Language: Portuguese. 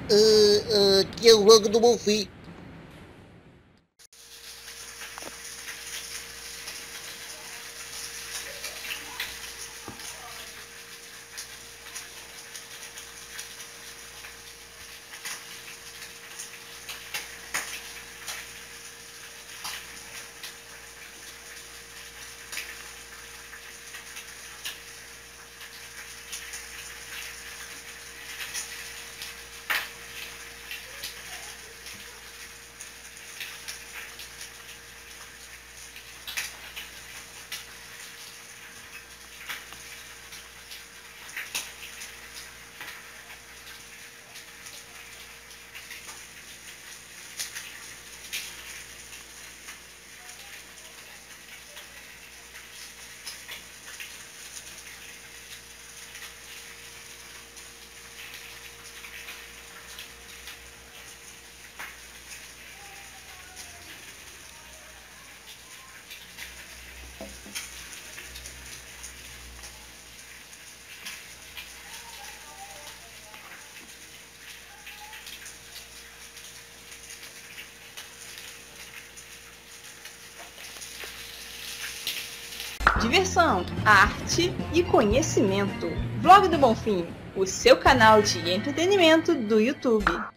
Que é o logo do Bonfim. Diversão, arte e conhecimento. Vlog do Bonfim, o seu canal de entretenimento do YouTube.